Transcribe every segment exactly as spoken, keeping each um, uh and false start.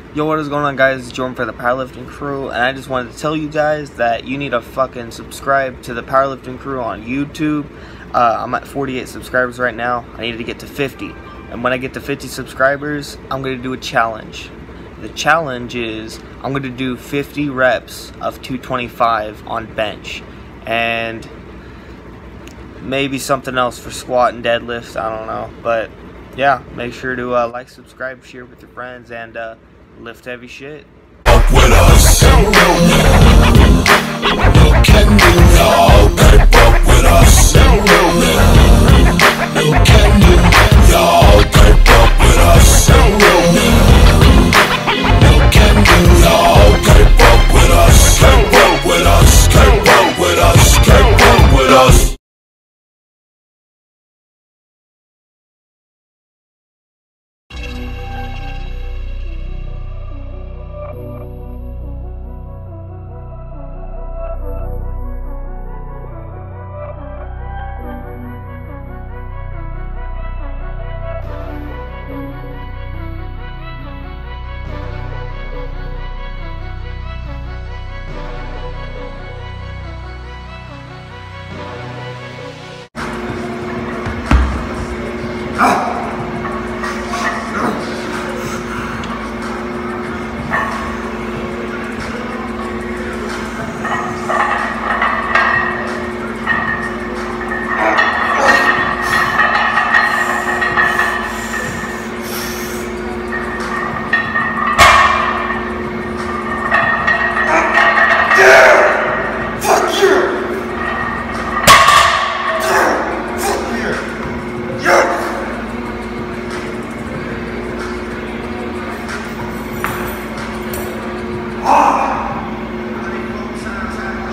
Yo, what is going on, guys? It's Jordan for the Powerlifting Crew, and I just wanted to tell you guys that you need to fucking subscribe to the Powerlifting Crew on YouTube. Uh, I'm at forty-eight subscribers right now. I need to get to fifty, and when I get to fifty subscribers, I'm going to do a challenge. The challenge is I'm going to do fifty reps of two twenty-five on bench, and maybe something else for squat and deadlift. I don't know, but yeah, make sure to uh, like, subscribe, share with your friends, and uh, lift heavy shit. Fuck with us. No can you y'all can't fuck with us. No can you y'all can't fuck with us. No can you y'all can't fuck with us. Can't fuck with us. Can't fuck with us. Can't fuck with us.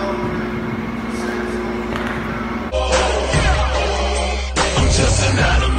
Just an animal.